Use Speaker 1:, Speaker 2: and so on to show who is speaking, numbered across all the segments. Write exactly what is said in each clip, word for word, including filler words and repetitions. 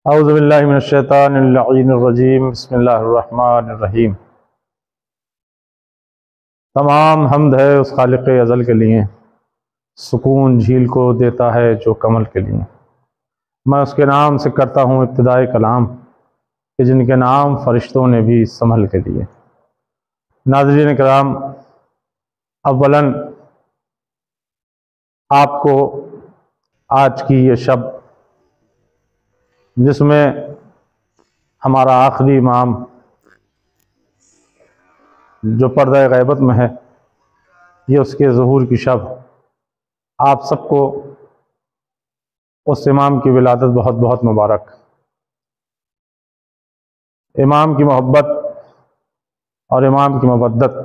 Speaker 1: اعوذ باللہ من الشیطان اللعین الرجیم، بسم اللہ الرحمن الرحیم۔ تمام حمد ہے اس خالق ازل کے لیے، سکون جھیل کو دیتا ہے جو کمل کے لیے۔ میں اس کے نام سے کرتا ہوں ابتدائے کلام، کہ جن کے نام فرشتوں نے بھی سنبھل کے لیے۔ ناظرین کرام، اولاً آپ کو آج کی یہ شب، جس میں ہمارا آخری امام جو پردہ غیبت میں ہے، یہ اس کے ظہور کی شب، آپ سب کو اس امام کی ولادت بہت بہت مبارک۔ امام کی محبت اور امام کی مودت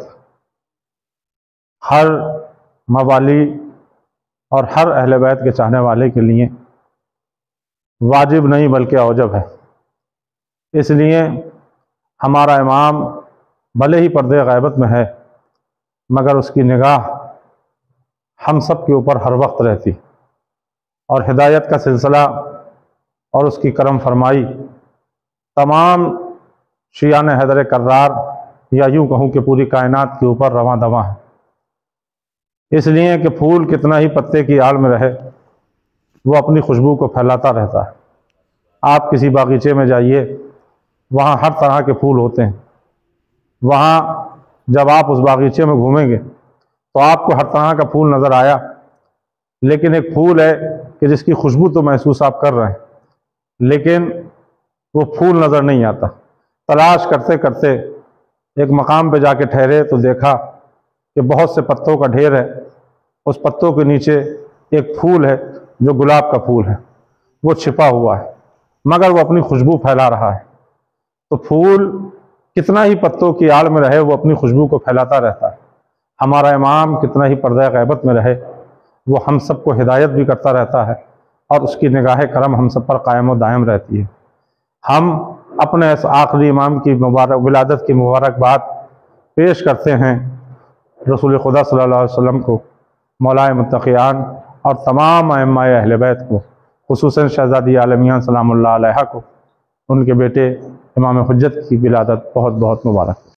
Speaker 1: ہر موالی اور ہر اہل بیت کے چاہنے والے کے لیے واجب نہیں بلکہ اوجب ہے۔ اس لیے ہمارا امام بھلے ہی پردے غیبت میں ہے، مگر اس کی نگاہ ہم سب کے اوپر ہر وقت رہتی، اور ہدایت کا سلسلہ اور اس کی کرم فرمائی تمام شیعان حیدر کرار، یا یوں کہوں کہ پوری کائنات کے اوپر رواں دواں ہے۔ اس لیے کہ پھول کتنا ہی پتے کی آڑ میں رہے، وہ اپنی خوشبو کو پھیلاتا رہتا ہے۔ آپ کسی باغیچے میں جائیے، وہاں ہر طرح کے پھول ہوتے ہیں۔ وہاں جب آپ اس باغیچے میں گھومیں گے تو آپ کو ہر طرح کا پھول نظر آیا، لیکن ایک پھول ہے کہ جس کی خوشبو تو محسوس آپ کر رہے ہیں، لیکن وہ پھول نظر نہیں آتا۔ تلاش کرتے کرتے ایک مقام پہ جا کے ٹھہرے تو دیکھا کہ بہت سے پتوں کا ڈھیر ہے۔ اس پتوں کے نیچے ایک پھول ہے جو گلاب کا پھول ہے، وہ چھپا ہوا ہے، مگر وہ اپنی خوشبو پھیلا رہا ہے۔ تو پھول کتنا ہی پتوں کی آڑ میں رہے، وہ اپنی خوشبو کو پھیلاتا رہتا ہے۔ ہمارا امام کتنا ہی پردہ غیبت میں رہے، وہ ہم سب کو ہدایت بھی کرتا رہتا ہے، اور اس کی نگاہ کرم ہم سب پر قائم و دائم رہتی ہے۔ ہم اپنے اس آخری امام کی مبارک ولادت کی مبارکباد پیش کرتے ہیں رسول خدا صلی اللہ علیہ وسلم کو، مولائے متقیان اور تمام ائمہ اہل بیت کو، خصوصاً شہزادی عالمیہ سلام اللہ علیہا کو، ان کے بیٹے امام حجت کی ولادت بہت بہت مبارک۔